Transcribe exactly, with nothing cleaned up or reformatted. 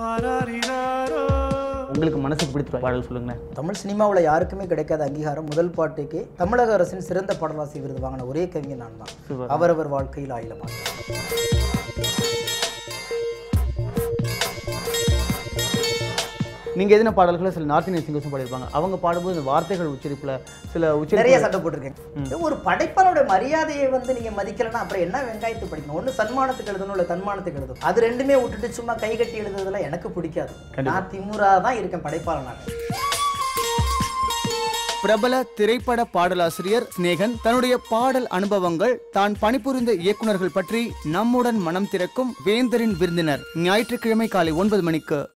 உங்களுக்கு மனசுக்கு பிடித்த பாடல் சொல்லுங்களேன். தமிழ் சினிமாவில் யாருக்குமே கிடைக்காத அங்கீகாரம் முதல் பாட்டுக்கு தமிழக அரசின் சிறந்த பாடலாசி விருது வாங்கின ஒரே கவிஞர் நான் தான். அவரவர் வாழ்க்கையில் ஆயிலமாக. நீங்க எதுன பாடல்களை சில நார்த் இந்தியன் சிங்கர்ஸும் பாடியிருப்பாங்க. அவங்க பாடும்போது இந்த வார்த்தைகள் உச்சரிப்புல சில உச்சரி நிறைய சண்டை போட்டிருக்கேன். ஒரு படைப்பாளோட மரியாதையை வந்து நீங்க மதிக்கலன்னா அப்புறம் என்ன வெங்காயத்து படிக்கணும்? ஒன்று சன்மானத்துக்கு எழுதணும், இல்லை தன்மானத்துக்கு எழுதணும். அது ரெண்டுமே விட்டுட்டு சும்மா கை கட்டி எழுதுறதுலாம் எனக்கு பிடிக்காது. நான் திமுறா தான் இருக்கேன் படைப்பாளனாக. பிரபல திரைப்பட பாடலாசிரியர் சிநேகன் தன்னுடைய பாடல் அனுபவங்கள், தான் பணிபுரிந்த இயக்குநர்கள் பற்றி நம்முடன் மனம் திறக்கும் வேந்தரின் விருந்தினர். ஞாயிற்றுக்கிழமை காலை ஒன்பது மணிக்கு